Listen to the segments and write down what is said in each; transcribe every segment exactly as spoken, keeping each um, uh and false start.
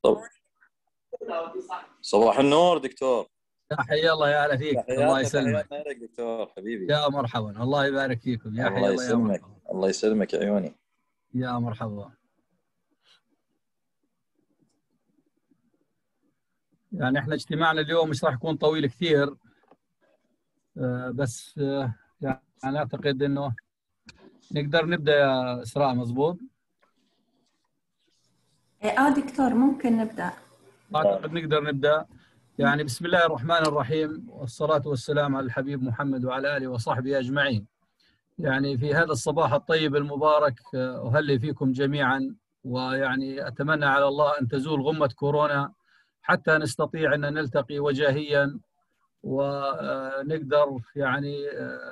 طب صباح النور دكتور. يا حي الله، يا هلا فيك، الله تحياتنا يسلمك. تحياتنا لك دكتور حبيبي. يا مرحبا، الله يبارك فيكم. يا حي الله الله، يا يسلمك مرحبا. الله يسلمك يا عيوني. يا مرحبا. يعني احنا اجتماعنا اليوم مش راح يكون طويل كثير، آه، بس آه، يعني اعتقد انه نقدر نبدا يا اسراء. مزبوط. اه دكتور ممكن نبدأ. اعتقد نقدر نبدا. يعني بسم الله الرحمن الرحيم، والصلاه والسلام على الحبيب محمد وعلى اله وصحبه اجمعين. يعني في هذا الصباح الطيب المبارك آه، اهلي فيكم جميعا، ويعني اتمنى على الله ان تزول غمه كورونا حتى نستطيع ان نلتقي وجاهيا ونقدر يعني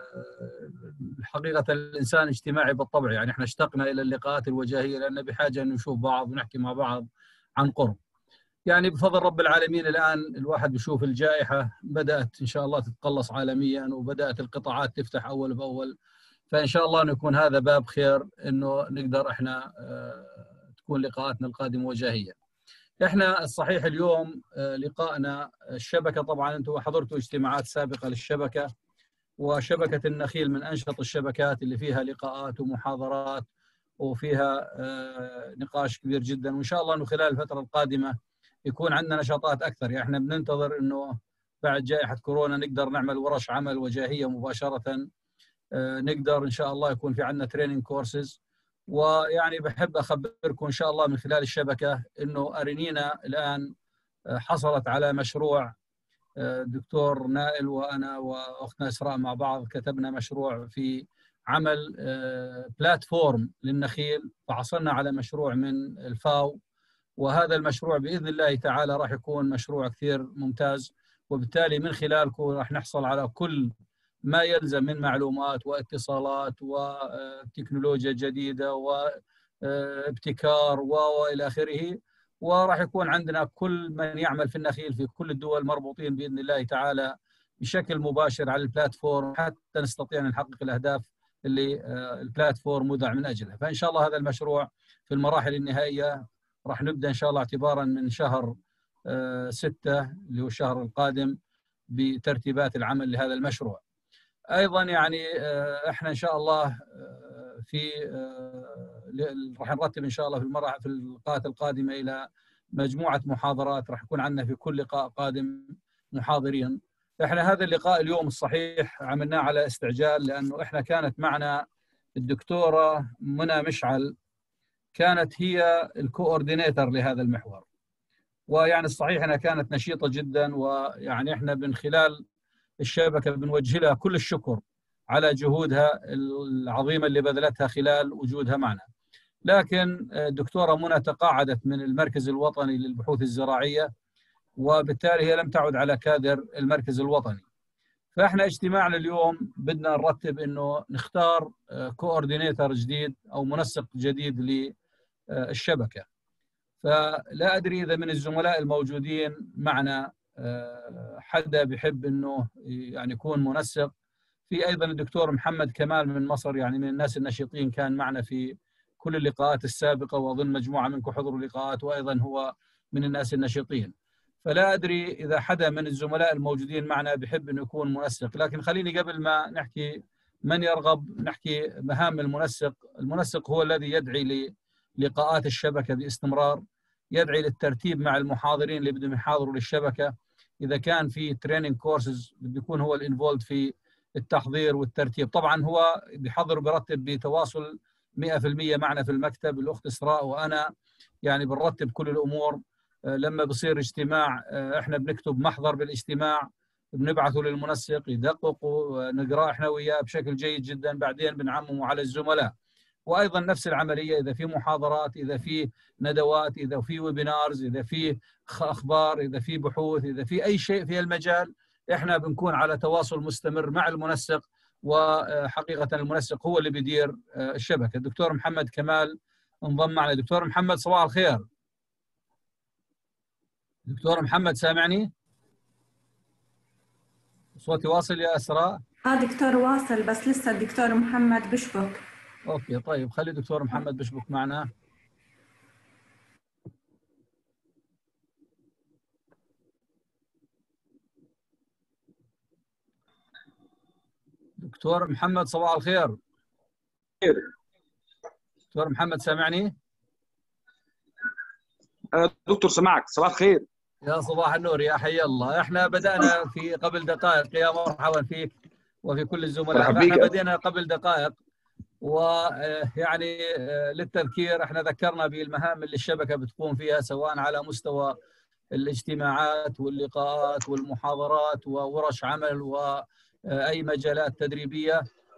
حقيقة الإنسان اجتماعي بالطبع. يعني احنا اشتقنا إلى اللقاءات الوجاهية لأن بحاجة أن نشوف بعض ونحكي مع بعض عن قرب. يعني بفضل رب العالمين الآن الواحد بيشوف الجائحة بدأت إن شاء الله تتقلص عالميا، وبدأت القطاعات تفتح أول بأول. فإن شاء الله أن يكون هذا باب خير، أنه نقدر احنا تكون لقاءاتنا القادمة وجاهية. احنا الصحيح اليوم لقائنا الشبكة، طبعا انتم حضرتوا اجتماعات سابقة للشبكة، وشبكة النخيل من أنشط الشبكات اللي فيها لقاءات ومحاضرات وفيها نقاش كبير جدا. وإن شاء الله أنه خلال الفترة القادمة يكون عندنا نشاطات أكثر. يعني احنا بننتظر أنه بعد جائحة كورونا نقدر نعمل ورش عمل وجاهية مباشرة، نقدر إن شاء الله يكون في عندنا تريننج كورسز. ويعني بحب أخبركم إن شاء الله من خلال الشبكة أنه أرينينا الآن حصلت على مشروع. دكتور نائل وأنا وأختنا إسراء مع بعض كتبنا مشروع في عمل بلاتفورم للنخيل، فحصلنا على مشروع من الفاو. وهذا المشروع بإذن الله تعالى راح يكون مشروع كثير ممتاز، وبالتالي من خلالكم راح نحصل على كل ما يلزم من معلومات واتصالات وتكنولوجيا جديدة وابتكار وإلى آخره. وراح يكون عندنا كل من يعمل في النخيل في كل الدول مربوطين بإذن الله تعالى بشكل مباشر على البلاتفورم، حتى نستطيع أن نحقق الأهداف اللي البلاتفورم وضع من أجلها. فإن شاء الله هذا المشروع في المراحل النهائية راح نبدأ إن شاء الله اعتبارا من شهر ستة اللي هو الشهر القادم بترتيبات العمل لهذا المشروع. أيضا يعني إحنا إن شاء الله في راح نرتب إن شاء الله في المراحل في اللقاءات القادمة إلى مجموعة محاضرات. راح يكون عندنا في كل لقاء قادم محاضرين. إحنا هذا اللقاء اليوم الصحيح عملناه على استعجال، لأنه إحنا كانت معنا الدكتورة منى مشعل، كانت هي الكوردينيتر لهذا المحور. ويعني الصحيح أنها كانت نشيطة جدا، ويعني إحنا من خلال الشبكة بنوجه لها كل الشكر على جهودها العظيمة اللي بذلتها خلال وجودها معنا. لكن الدكتورة منى تقاعدت من المركز الوطني للبحوث الزراعية، وبالتالي هي لم تعد على كادر المركز الوطني. فإحنا اجتماعنا اليوم بدنا نرتب إنه نختار كوردينيتر جديد أو منسق جديد للشبكة. فلا أدري إذا من الزملاء الموجودين معنا حدا بيحب إنه يعني يكون منسق. في أيضا الدكتور محمد كمال من مصر، يعني من الناس النشيطين، كان معنا في كل اللقاءات السابقة، وأظن مجموعة منكم حضروا اللقاءات، وأيضا هو من الناس النشيطين. فلا أدري إذا حدا من الزملاء الموجودين معنا بيحب إنه يكون منسق. لكن خليني قبل ما نحكي من يرغب نحكي مهام المنسق. المنسق هو الذي يدعي للقاءات الشبكة باستمرار، يدعي للترتيب مع المحاضرين اللي بدهم يحاضروا للشبكة. إذا كان في تريننج كورسز بيكون هو الانفولد في التحضير والترتيب. طبعا هو بيحضر وبيرتب بتواصل مئة بالمئة معنا في المكتب، الأخت إسراء وأنا يعني بنرتب كل الأمور. لما بصير اجتماع احنا بنكتب محضر بالاجتماع بنبعثه للمنسق يدقق ونقرأ احنا وياه بشكل جيد جدا، بعدين بنعممه على الزملاء. وايضا نفس العمليه اذا في محاضرات، اذا في ندوات، اذا في ويبينارز، اذا في اخبار، اذا في بحوث، اذا في اي شيء في المجال، احنا بنكون على تواصل مستمر مع المنسق. وحقيقه المنسق هو اللي بيدير الشبكه. الدكتور محمد كمال انضم معنا. دكتور محمد صباح الخير. دكتور محمد سامعني؟ صوتي واصل يا اسراء؟ اه دكتور واصل، بس لسه الدكتور محمد بشبك. اوكي طيب، خلي دكتور محمد بشبك معنا. دكتور محمد صباح الخير. دكتور محمد سامعني؟ دكتور سمعك. صباح الخير. يا صباح النور، يا حي الله. احنا بدأنا في قبل دقائق. يا مرحبا فيك وفي كل الزملاء. احنا بدينا قبل دقائق، ويعني للتذكير احنا ذكرنا بالمهام اللي الشبكة بتقوم فيها، سواء على مستوى الاجتماعات واللقاءات والمحاضرات وورش عمل وأي مجالات تدريبية.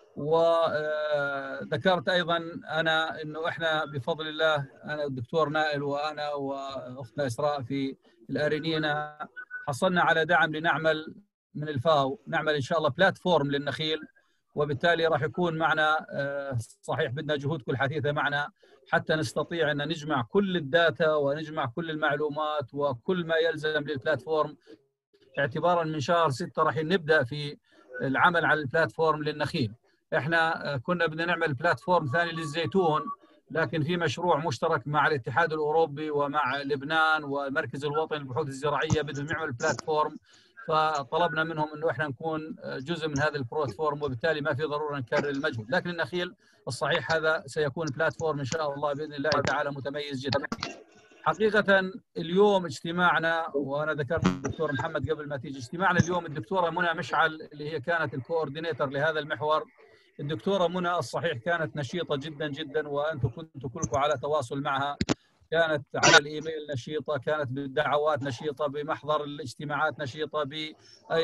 وذكرت أيضا أنا أنه إحنا بفضل الله، أنا الدكتور نائل وأنا وأختنا إسراء في الأرينينا حصلنا على دعم لنعمل من الفاو، نعمل إن شاء الله بلاتفورم للنخيل، وبالتالي راح يكون معنا صحيح بدنا جهودكم الحثيثة معنا حتى نستطيع أن نجمع كل الداتا ونجمع كل المعلومات وكل ما يلزم للبلاتفورم. اعتبارا من شهر ستة راح نبدأ في العمل على البلاتفورم للنخيل. احنا كنا بدنا نعمل بلاتفورم ثاني للزيتون، لكن في مشروع مشترك مع الاتحاد الأوروبي ومع لبنان والمركز الوطني للبحوث الزراعية بدهم يعمل بلاتفورم، فطلبنا منهم انه احنا نكون جزء من هذا البلاتفورم، وبالتالي ما في ضروره نكرر المجهود. لكن النخيل الصحيح هذا سيكون بلاتفورم ان شاء الله باذن الله تعالى متميز جدا. حقيقه اليوم اجتماعنا، وانا ذكرت الدكتور محمد قبل ما تيجي، اجتماعنا اليوم الدكتوره منى مشعل اللي هي كانت الكوردينيتور لهذا المحور. الدكتوره منى الصحيح كانت نشيطه جدا جدا، وانتم كنتوا كلكم على تواصل معها، كانت على الايميل نشيطه، كانت بالدعوات نشيطه، بمحضر الاجتماعات نشيطه، باي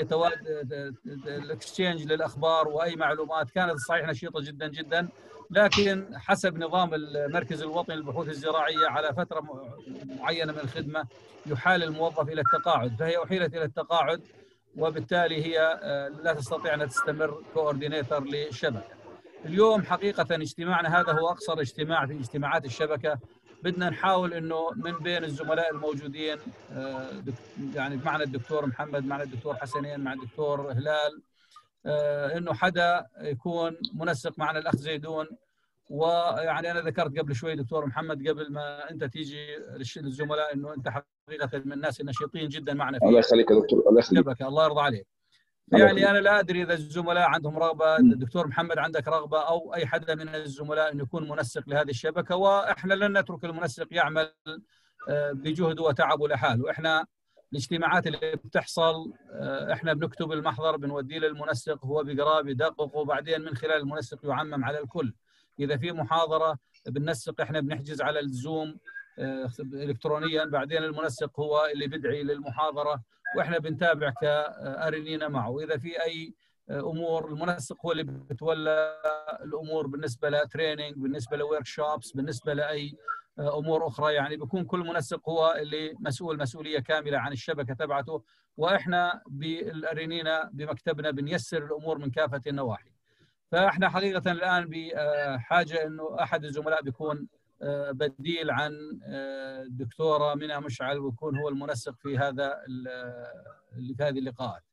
الاكسشينج للاخبار واي معلومات، كانت صحيح نشيطه جدا جدا. لكن حسب نظام المركز الوطني للبحوث الزراعيه على فتره معينه من الخدمه يحال الموظف الى التقاعد، فهي احيلت الى التقاعد، وبالتالي هي لا تستطيع ان تستمر كوردينيتور للشبكه. اليوم حقيقه اجتماعنا هذا هو اقصر اجتماع في اجتماعات الشبكه. بدنا نحاول انه من بين الزملاء الموجودين، يعني معنا الدكتور محمد، معنا الدكتور حسنين، مع الدكتور هلال، انه حدا يكون منسق معنا الاخ زيدون. ويعني انا ذكرت قبل شوي دكتور محمد قبل ما انت تيجي للزملاء انه انت حقيقه من الناس النشيطين جدا معنا في الله يخليك يا دكتور. الله يخليك. الشبكه. الله يرضى عليك. يعني أنا لا أدري إذا الزملاء عندهم رغبة، الدكتور محمد عندك رغبة أو أي حدا من الزملاء أن يكون منسق لهذه الشبكة، وإحنا لن نترك المنسق يعمل بجهده وتعبه لحاله. إحنا الاجتماعات اللي بتحصل إحنا بنكتب المحضر بنوديه للمنسق، هو بيقراه بيدقق، وبعدين من خلال المنسق يعمم على الكل. إذا في محاضرة بننسق إحنا بنحجز على الزوم إلكترونيا، بعدين المنسق هو اللي بدعي للمحاضرة واحنا بنتابع كأرينينا معه. اذا في اي امور المنسق هو اللي بتولى الامور بالنسبه لتريننج، بالنسبه لورك شوبس، بالنسبه لاي امور اخرى، يعني بيكون كل منسق هو اللي مسؤول مسؤوليه كامله عن الشبكه تبعته. واحنا بالأرينينا بمكتبنا بنيسر الامور من كافه النواحي. فاحنا حقيقه الان بحاجه انه احد الزملاء بيكون بديل عن الدكتوره منى مشعل ويكون هو المنسق في هذا في هذه اللقاءات.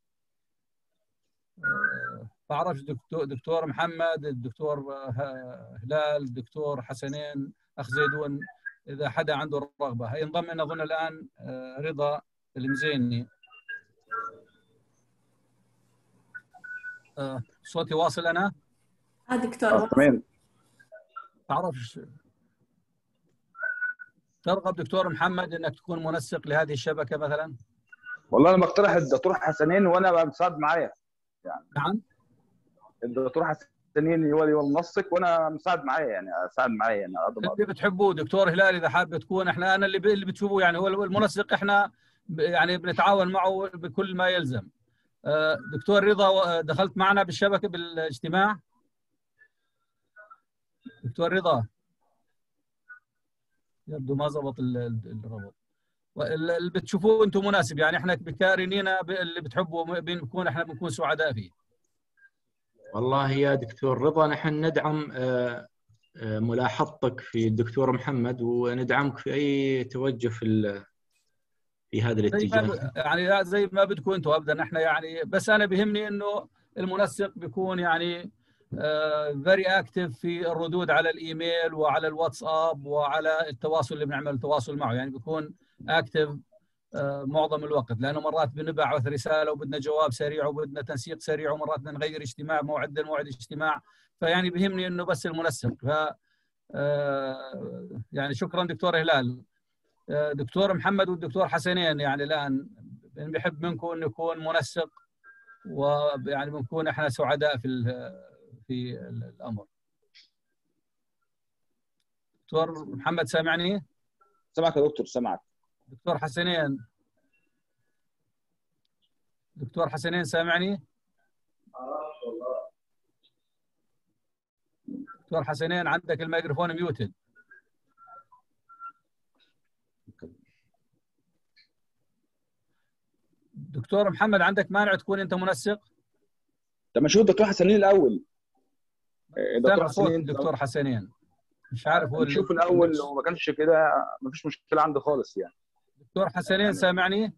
بعرفش دكتور دكتور محمد، الدكتور هلال، الدكتور حسنين، اخ زيدون، اذا حدا عنده الرغبه. هينضم لنا اظن الان رضا المزيني. صوتي واصل انا؟ اه دكتور. تمام. بعرفش ترغب دكتور محمد انك تكون منسق لهذه الشبكه مثلا؟ والله انا بقترح الدكتور حسنين وانا مساعد معايا يعني. نعم. الدكتور حسنين هو المنسق وانا مساعد معايا، يعني اساعد معايا يعني. اللي بتحبوه دكتور هلال اذا حابب تكون، احنا انا اللي اللي بتشوفوه يعني هو المنسق، احنا يعني بنتعاون معه بكل ما يلزم. دكتور رضا دخلت معنا بالشبكه بالاجتماع؟ دكتور رضا يبدو ما زبط الربط. اللي بتشوفوه انتم مناسب، يعني احنا بكارنينا اللي بتحبوا بنكون احنا بنكون سعداء فيه. والله يا دكتور رضا نحن ندعم ملاحظتك في الدكتور محمد، وندعمك في اي توجه في في هذا الاتجاه. يعني زي ما بدكم انتم ابدا. احنا يعني بس انا بيهمني انه المنسق بيكون يعني فيري uh, اكتف في الردود على الايميل وعلى الواتساب وعلى التواصل اللي بنعمل التواصل معه، يعني بيكون اكتف معظم الوقت، لانه مرات بنبعث رساله وبدنا جواب سريع وبدنا تنسيق سريع، ومرات بدنا نغير اجتماع موعد موعد اجتماع. فيعني بهمني انه بس المنسق. ف يعني شكرا دكتور هلال. دكتور محمد والدكتور حسنين، يعني الان بنحب منكم انه يكون منسق، ويعني بنكون احنا سعداء في في الامر. دكتور محمد سامعني؟ سامعك يا دكتور، سامعك. دكتور حسنين، دكتور حسنين سامعني؟ دكتور حسنين عندك الميكروفون ميوتد. دكتور محمد عندك مانع تكون انت منسق؟ طب ما شوف دكتور حسنين الاول. دكتور حسنين دكتور حسنين مش عارف هو نشوف الاول، لو ما كانش كده ما فيش مشكله عنده خالص يعني. دكتور حسنين سامعني؟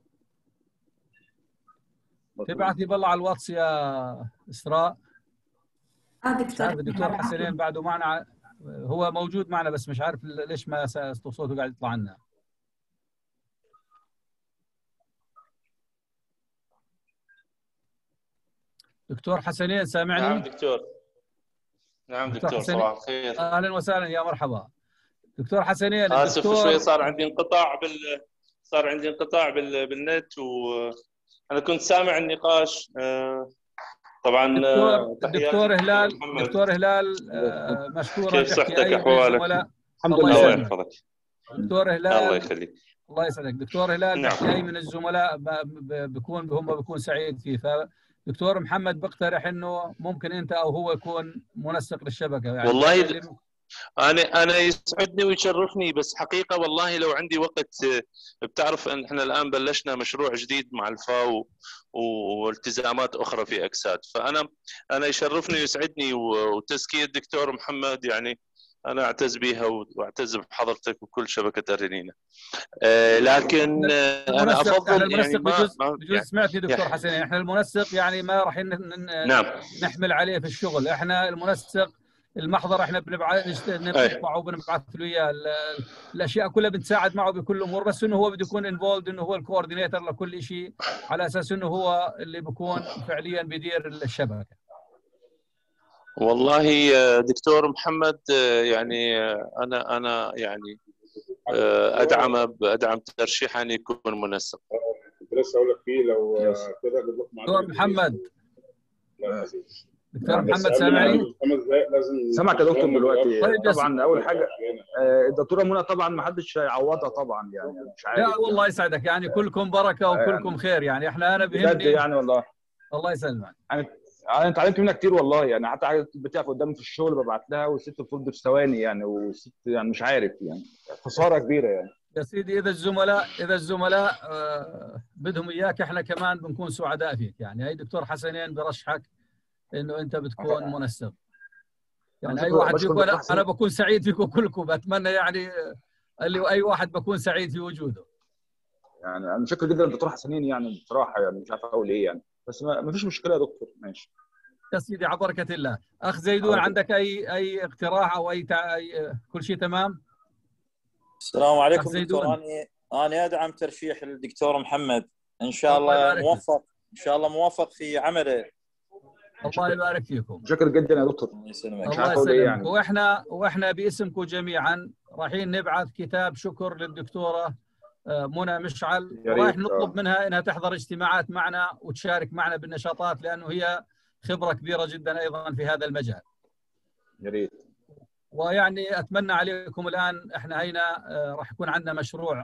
تبعتي بالله على الواتس يا اسراء. اه دكتور. الدكتور حسنين بعده معنا، هو موجود معنا بس مش عارف ليش ما صوته قاعد يطلع لنا. دكتور حسنين سامعني؟ نعم دكتور. نعم دكتور, دكتور صباح الخير. اهلا وسهلا يا مرحبا. دكتور حسنين اسف الدكتور... شوي صار عندي انقطاع بال صار عندي انقطاع بال... بالنت، وانا كنت سامع النقاش. طبعا دكتور, دكتور هلال دكتور هلال مشكورا. كيف صحتك احوالك؟ الحمد لله. الله يحفظك. دكتور هلال الله يخليك. الله يسعدك. دكتور هلال نعم. اي من الزملاء بيكون هم بيكون سعيد فيه. فدكتور محمد بقترح انه ممكن انت او هو يكون منسق للشبكه. يعني والله اللي... انا انا يسعدني ويشرفني، بس حقيقه والله لو عندي وقت. بتعرف ان احنا الان بلشنا مشروع جديد مع الفاو والتزامات اخرى في اكساد، فانا انا يشرفني ويسعدني، وتزكيه الدكتور محمد يعني انا اعتز بها واعتز بحضرتك وكل شبكه ارينينا. آه لكن آه انا افضل يعني ما, بجوز, ما بجوز يعني سمعتي دكتور يعني حسين، احنا المنسق يعني ما راح نعم. نحمل عليه في الشغل. احنا المنسق المحضر احنا بنبعث نطبعه وبنبعث له اياه، الاشياء كلها بنساعد معه بكل الامور، بس انه هو بده يكون انفولد، انه هو الكوردينيتور لكل شيء، على اساس انه هو اللي بيكون فعليا بيدير الشبكه. والله دكتور محمد يعني انا انا يعني ادعم ادعم ترشيح ان يكون منسق. كنت لسه اقول لك فيه لو كده اجيب لكم دكتور محمد. دكتور محمد سامعني؟ سامعك يا دكتور دلوقتي. طيب طبعا اول حاجه الدكتوره منى طبعا ما حدش هيعوضها طبعا، يعني مش عارف. لا والله يسعدك، يعني كلكم بركه وكلكم خير. يعني احنا انا بهمني بجد يعني والله. الله يسلمك. يعني انا اتعلمت منها كتير والله، يعني حتى حاجه بتقف قدامي في الشغل ببعت لها والست بترد في ثواني يعني، والست يعني مش عارف يعني خساره كبيره يعني. يا سيدي اذا الزملاء اذا الزملاء آه بدهم اياك احنا كمان بنكون سعداء فيك. يعني هي دكتور حسنين برشحك انه انت بتكون منسق. يعني اي واحد فيكم انا, أنا بكون سعيد فيكم كلكم، بتمنى يعني اللي اي واحد بكون سعيد في وجوده. يعني انا متشكر جدا للدكتور حسنين يعني بصراحه، يعني مش عارف اقول ايه يعني، بس ما فيش مشكله يا دكتور. ماشي يا سيدي على بركه الله. اخ زيدون عارف. عندك اي اي اقتراح او اي, تع... أي كل شيء تمام؟ السلام عليكم دكتور. انا انا ادعم ترشيح الدكتور محمد، ان شاء الله موفق، ان شاء الله موفق في عمله. الله يبارك فيكم. شكر جدا يا دكتور. الله يسلمك. إيه يعني. واحنا واحنا باسمكم جميعا رايحين نبعث كتاب شكر للدكتوره منى مشعل، ورايح نطلب منها انها تحضر اجتماعات معنا وتشارك معنا بالنشاطات، لانه هي خبره كبيره جدا ايضا في هذا المجال. يا ريت. ويعني اتمنى عليكم الان، احنا هنا راح يكون عندنا مشروع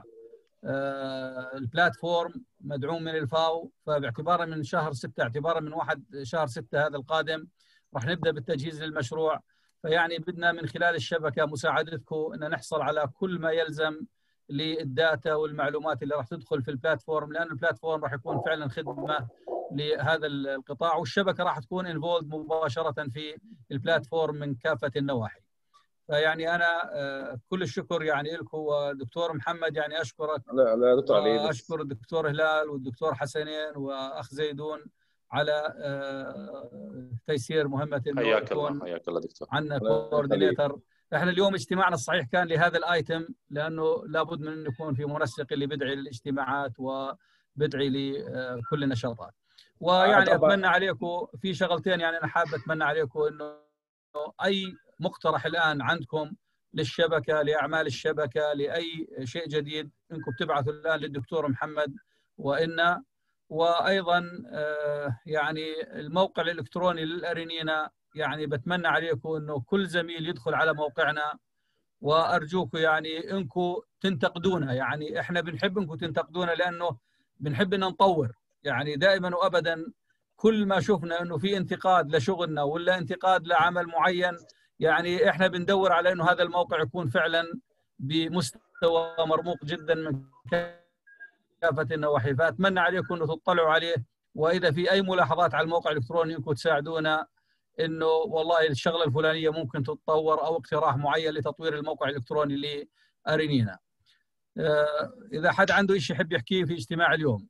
البلاتفورم مدعوم من الفاو، فباعتبارا من شهر ستة اعتبارا من واحد شهر ستة هذا القادم راح نبدا بالتجهيز للمشروع. فيعني بدنا من خلال الشبكه مساعدتكم ان نحصل على كل ما يلزم للداتا والمعلومات اللي راح تدخل في البلاتفورم، لان البلاتفورم راح يكون فعلا خدمه لهذا القطاع، والشبكه راح تكون انفولد مباشره في البلاتفورم من كافه النواحي. فيعني انا كل الشكر يعني لكم. ودكتور محمد يعني اشكرك. لا لا دكتور علي. اشكر الدكتور هلال والدكتور حسنين واخ زيدون على تيسير مهمه انه حياك الله. حياك الله دكتور. عندنا كوردينيتر احنا اليوم اجتماعنا الصحيح كان لهذا الايتم، لانه لابد من انه يكون في منسق اللي بدعي للاجتماعات وبدعي لكل النشاطات. ويعني اتمنى عليكم في شغلتين، يعني انا حابب اتمنى عليكم انه اي مقترح الان عندكم للشبكه، لاعمال الشبكه، لاي شيء جديد، انكم تبعثوا الان للدكتور محمد وإنا. وايضا يعني الموقع الالكتروني للارينينا، يعني بتمنى عليكم انه كل زميل يدخل على موقعنا، وارجوكم يعني انكم تنتقدونا، يعني احنا بنحب انكم تنتقدونا لانه بنحب ان نطور، يعني دائما وابدا كل ما شفنا انه في انتقاد لشغلنا ولا انتقاد لعمل معين، يعني احنا بندور على انه هذا الموقع يكون فعلا بمستوى مرموق جدا من كافة النواحي. فأتمنى عليكم أنه تطلعوا عليه، وإذا في أي ملاحظات على الموقع الإلكتروني أنكم تساعدونا أنه والله الشغلة الفلانية ممكن تتطور، أو اقتراح معين لتطوير الموقع الإلكتروني لأرينينا. إذا حد عنده شيء يحب يحكيه في اجتماع اليوم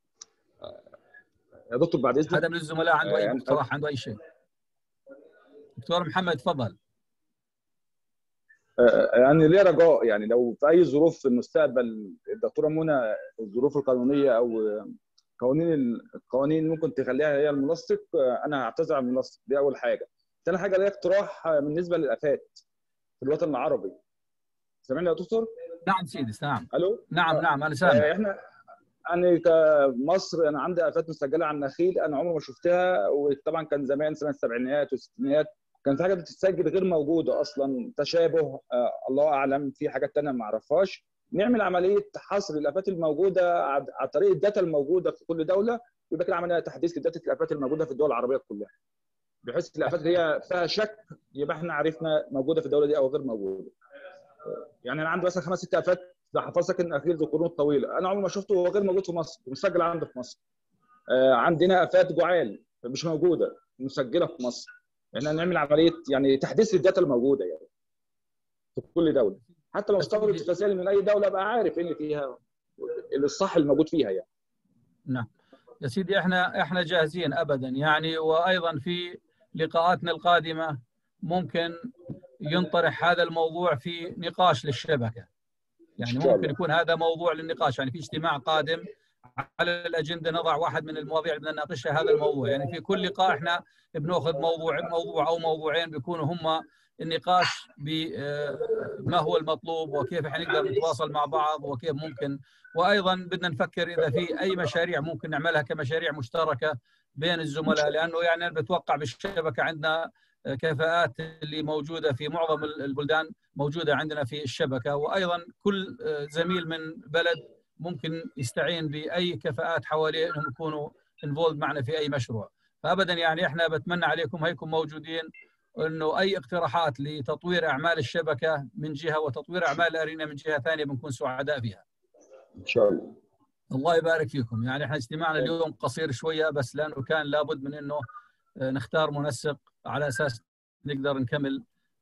يا دكتور بعد إذنك، حدا من الزملاء عنده أي اقتراح، عنده أي شيء؟ دكتور محمد تفضل. يعني ليه رجاء، يعني لو في اي ظروف في المستقبل الدكتوره منى الظروف القانونيه او قوانين القوانين ممكن تخليها هي المنسق، انا هعتذر عن المنسق، دي اول حاجه. ثاني حاجه ليا اقتراح بالنسبه للافات في الوطن العربي. سامعني يا دكتور؟ نعم سيدي، نعم. الو؟ نعم نعم انا سامع. احنا انا كمصر انا عندي افات مسجله على النخيل، انا عمري ما شفتها، وطبعا كان زمان سنه السبعينات والستينات كان في حاجه بتتسجل غير موجوده اصلا، تشابه آه الله اعلم، في حاجات ثانيه ما اعرفهاش. نعمل عمليه حصر الافات الموجوده عن طريق الداتا الموجوده في كل دوله، ويبقى كده عمليه تحديث لداتا الافات الموجوده في الدول العربيه كلها، بحيث الافات اللي هي فيها شك يبقى احنا عرفنا موجوده في الدوله دي او غير موجوده. يعني انا عندي مثلا خمس ست افات ده حفاظ ساكن اخير ذو قرون طويله، انا عمري ما شفته وهو غير موجود في مصر، مسجل عندي في مصر. آه عندنا افات جعال مش موجوده، مسجله في مصر. احنا نعمل عمليه يعني تحديث الداتا الموجوده يعني في كل دوله، حتى لو استوردت رسائل من اي دوله ابقى عارف ان فيها الصح الموجود فيها يعني. نعم يا سيدي، احنا احنا جاهزين ابدا يعني، وايضا في لقاءاتنا القادمه ممكن ينطرح هذا الموضوع في نقاش للشبكه، يعني ممكن يكون هذا موضوع للنقاش، يعني في اجتماع قادم على الاجنده نضع واحد من المواضيع اللي بدنا نناقشها هذا الموضوع، يعني في كل لقاء احنا بناخذ موضوع موضوع او موضوعين بيكونوا هم النقاش بما هو المطلوب، وكيف حنقدر نتواصل مع بعض، وكيف ممكن، وايضا بدنا نفكر اذا في اي مشاريع ممكن نعملها كمشاريع مشتركه بين الزملاء، لانه يعني انا بتوقع بالشبكه عندنا كفاءات اللي موجوده في معظم البلدان موجوده عندنا في الشبكه، وايضا كل زميل من بلد ممكن يستعين باي كفاءات حواليه انهم يكونوا انفولد معنا في اي مشروع. فابدا يعني احنا بتمنى عليكم هيكم موجودين، انه اي اقتراحات لتطوير اعمال الشبكه من جهه وتطوير اعمال ارينا من جهه ثانيه بنكون سعداء فيها. ان شاء الله. الله يبارك فيكم. يعني احنا اجتماعنا اليوم قصير شويه، بس لانه كان لابد من انه نختار منسق على اساس نقدر نكمل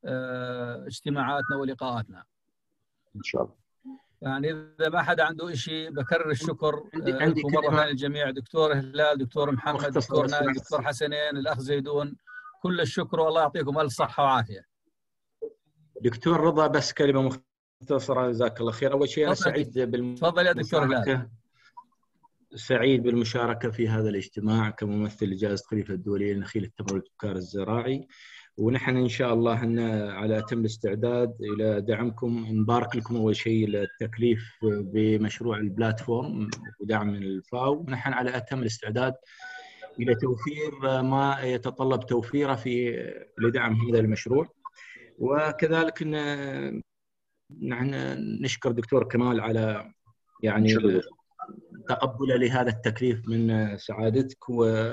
اجتماعاتنا ولقاءاتنا. ان شاء الله. يعني اذا ما حدا عنده شيء بكرر الشكر لكم مره ثانيه الجميع، دكتور هلال، دكتور محمد، دكتور نايل، دكتور حسنين، الاخ زيدون، كل الشكر والله يعطيكم الف صحه وعافيه. دكتور رضا بس كلمه مختصره، جزاك الله خير. اول شيء انا سعيد بالمشاركه. تفضل يا دكتور هلال. سعيد بالمشاركه في هذا الاجتماع كممثل لجائزه خليفه الدوليه لنخيل التمر والابتكار الزراعي، ونحن ان شاء الله إن على اتم الاستعداد الى دعمكم. نبارك لكم اول شيء التكليف بمشروع البلاتفورم ودعم من الفاو، ونحن على اتم الاستعداد الى توفير ما يتطلب توفيره في لدعم هذا المشروع. وكذلك نحن نشكر دكتور كمال على يعني تقبله لهذا التكليف من سعادتك،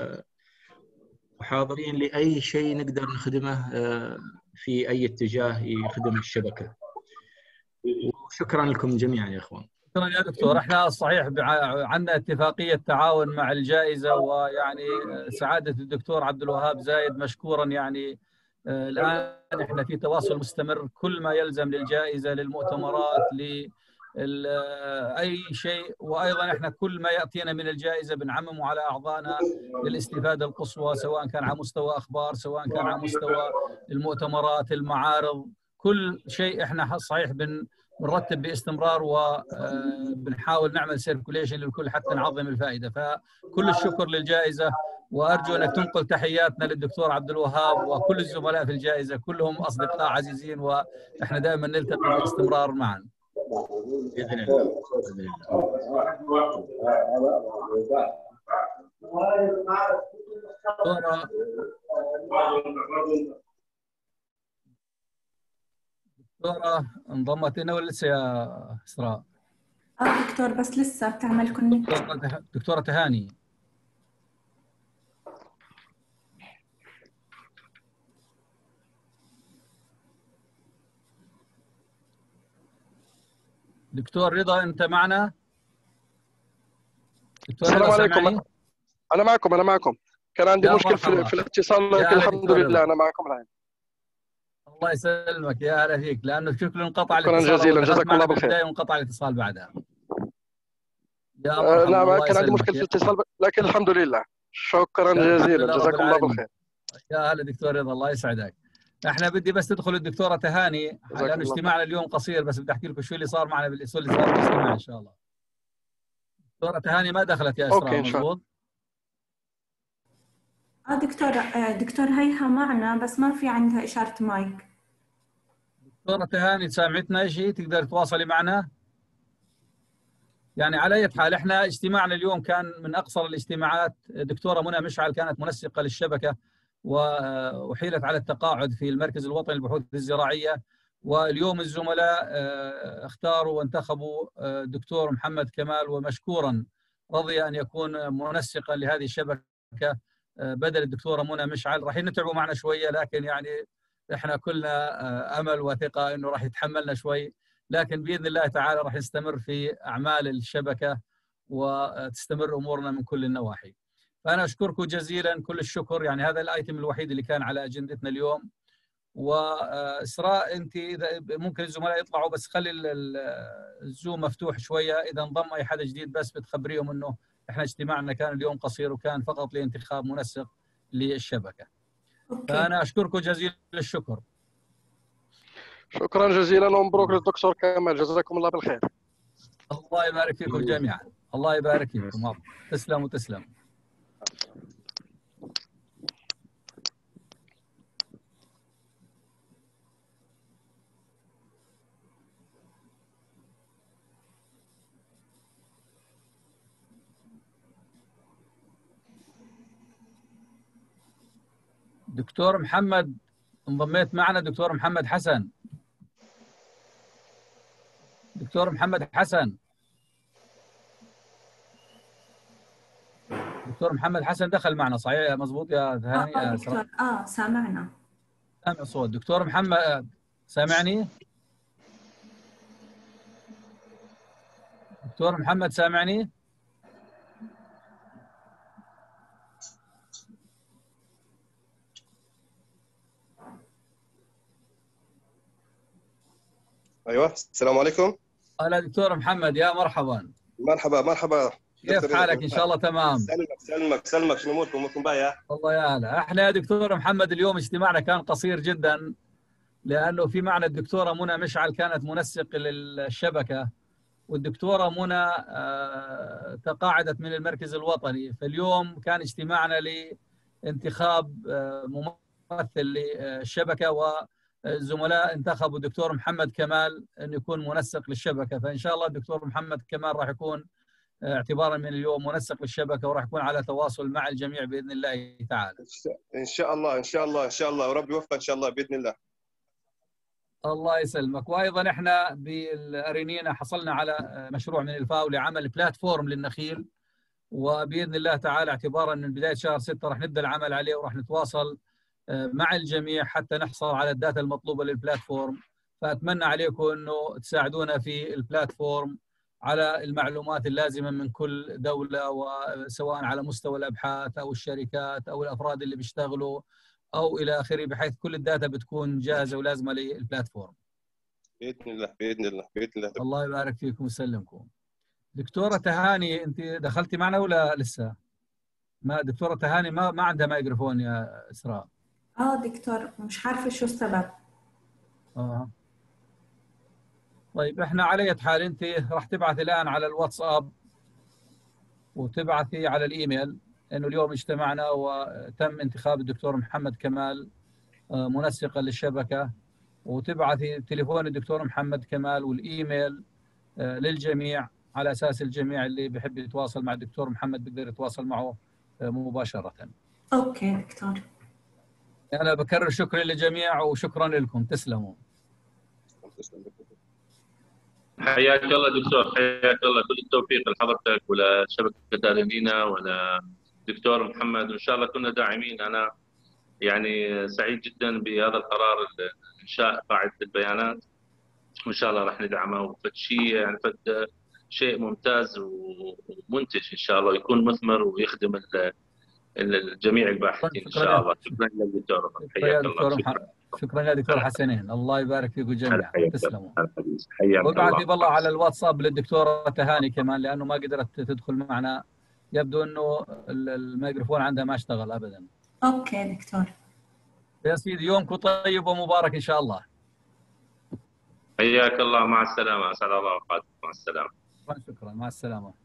وحاضرين لأي شيء نقدر نخدمه في أي اتجاه يخدم الشبكة. وشكرا لكم جميعا يا أخوان. شكرا يا دكتور. احنا صحيح عندنا اتفاقية تعاون مع الجائزة، ويعني سعادة الدكتور عبد الوهاب زايد مشكورا، يعني الآن احنا في تواصل مستمر، كل ما يلزم للجائزة، للمؤتمرات، ل اي شيء، وايضا احنا كل ما ياتينا من الجائزه بنعممه على اعضائنا للاستفاده القصوى، سواء كان على مستوى اخبار، سواء كان على مستوى المؤتمرات، المعارض، كل شيء احنا صحيح بن بنرتب باستمرار وبنحاول نعمل سيركوليشن للكل حتى نعظم الفائده. فكل الشكر للجائزه، وارجو انك تنقل تحياتنا للدكتور عبد الوهاب وكل الزملاء في الجائزه، كلهم اصدقاء عزيزين واحنا دائما نلتقي باستمرار معا. باذن الله. باذن الله. دكتورة انضمت لنا ولا لسه يا إسراء؟ اه دكتور بس لسه بتعمل كونكت. دكتورة, دكتورة تهاني. دكتور رضا أنت معنا؟ دكتور السلام عليكم. سمعني؟ أنا معكم أنا معكم. كان عندي مشكل في, في الاتصال لكن الحمد لله أنا معكم الآن. الله يسلمك يا هلا فيك، لانه شكله انقطع شكرا جزيلا جزاكم الله بالخير. وانقطع الاتصال بعدها. يا آه نعم كان عندي مشكله في الاتصال لكن الحمد لله. شكرا جزيلا جزاكم الله بالخير. يا هلا دكتور رضا الله يسعدك. احنا بدي بس تدخل الدكتوره تهاني لانه اجتماعنا اليوم قصير، بس بدي احكي لكم شو اللي صار معنا بالاسبوع اللي صار بالاجتماع ان شاء الله. دكتوره تهاني ما دخلت يا اسراء مضبوط؟ اه دكتور دكتور هيها معنا بس ما في عندها اشاره مايك. دكتورة تهاني سامعتنا شيء تقدر تواصلي معنا؟ يعني على أي حال احنا اجتماعنا اليوم كان من أقصر الاجتماعات. دكتورة منى مشعل كانت منسقة للشبكة وحيلت على التقاعد في المركز الوطني للبحوث الزراعية، واليوم الزملاء اختاروا وانتخبوا الدكتور محمد كمال، ومشكورا رضي أن يكون منسقا لهذه الشبكة بدل الدكتورة منى مشعل. راح نتعبوا معنا شوية لكن يعني احنا كلنا امل وثقه انه راح يتحملنا شوي، لكن باذن الله تعالى راح نستمر في اعمال الشبكه وتستمر امورنا من كل النواحي. فانا اشكركم جزيلا كل الشكر. يعني هذا الايتم الوحيد اللي كان على اجندتنا اليوم. واسراء انت اذا ممكن الزملاء يطلعوا بس خلي الزوم مفتوح شويه، اذا انضم اي حدا جديد بس بتخبريهم انه احنا اجتماعنا كان اليوم قصير وكان فقط لانتخاب منسق للشبكه. فأنا أشكركم جزيلا الشكر. شكرا جزيلا ومبروك للدكتور كمال، جزاكم الله بالخير. الله يبارك فيكم جميعا. الله يبارك فيكم. تسلموا تسلموا. دكتور محمد انضميت معنا. دكتور محمد حسن. دكتور محمد حسن. دكتور محمد حسن دخل معنا صحيح مضبوط يا ثاني؟ اه دكتور اه سامعنا. سامع صوت. دكتور محمد سامعني؟ دكتور محمد سامعني؟ ايوه السلام عليكم. هلا دكتور محمد يا مرحبا. مرحبا مرحبا. كيف حالك؟ ان شاء الله تمام. سلمك سلمك سلمك شنو اموركم؟ اموركم باهيه؟ والله يا هلا. احنا يا دكتور محمد اليوم اجتماعنا كان قصير جدا لانه في معنا الدكتوره منى مشعل كانت منسق للشبكه، والدكتوره منى تقاعدت من المركز الوطني، فاليوم كان اجتماعنا لانتخاب ممثل للشبكه، والزملاء انتخبوا الدكتور محمد كمال أن يكون منسق للشبكة. فإن شاء الله الدكتور محمد كمال راح يكون اعتبارا من اليوم منسق للشبكة، وراح يكون على تواصل مع الجميع بإذن الله تعالى. إن شاء الله إن شاء الله إن شاء الله وربي يوفقك إن شاء الله بإذن الله. الله يسلمك. وأيضا إحنا بالأرينينا حصلنا على مشروع من الفاو لعمل بلاتفورم للنخيل، وبإذن الله تعالى اعتبارا من بداية شهر ستة راح نبدأ العمل عليه، وراح نتواصل مع الجميع حتى نحصل على الداتا المطلوبة للبلاتفورم. فأتمنى عليكم أنه تساعدونا في البلاتفورم على المعلومات اللازمة من كل دولة، وسواء على مستوى الأبحاث أو الشركات أو الأفراد اللي بيشتغلوا أو إلى آخره، بحيث كل الداتا بتكون جاهزة ولازمة للبلاتفورم. بإذن الله بإذن الله بإذن الله. الله يبارك فيكم ويسلمكم. دكتورة تهاني أنت دخلتي معنا ولا لسه؟ ما دكتورة تهاني ما ما عندها مايكروفون يا إسراء. اه دكتور مش عارفه شو السبب. آه. طيب احنا على اي حال انت راح تبعث الان على الواتساب وتبعثي على الايميل انه اليوم اجتمعنا وتم انتخاب الدكتور محمد كمال منسقا للشبكه، وتبعثي تليفون الدكتور محمد كمال والايميل للجميع على اساس الجميع اللي بيحب يتواصل مع الدكتور محمد بيقدر يتواصل معه مباشره. اوكي دكتور. انا بكرر شكرا للجميع وشكرا لكم، تسلموا. حياك الله دكتور، حياك الله، كل التوفيق لحضرتك ولشبكه آلمينا ولدكتور محمد، وان شاء الله كنا داعمين. انا يعني سعيد جدا بهذا القرار انشاء قاعده البيانات، وان شاء الله راح ندعمه، وفد شيء يعني فد شيء ممتاز ومنتج ان شاء الله، يكون مثمر ويخدم الجميع الباحثين ان شاء الله. شكرا لك دكتور، حياك الله. شكرا شكرا يا دكتور حسنين، الله يبارك فيكم جميعا، تسلموا. حياك وابعث لي بالله على الواتساب للدكتوره تهاني كمان، لانه ما قدرت تدخل معنا، يبدو انه الميكروفون عندها ما اشتغل ابدا. اوكي دكتور. يا سيدي يومكم طيب ومبارك ان شاء الله. حياك الله، مع السلامه، اسعد الله اوقاتكم، مع السلامه. شكرا، مع السلامه.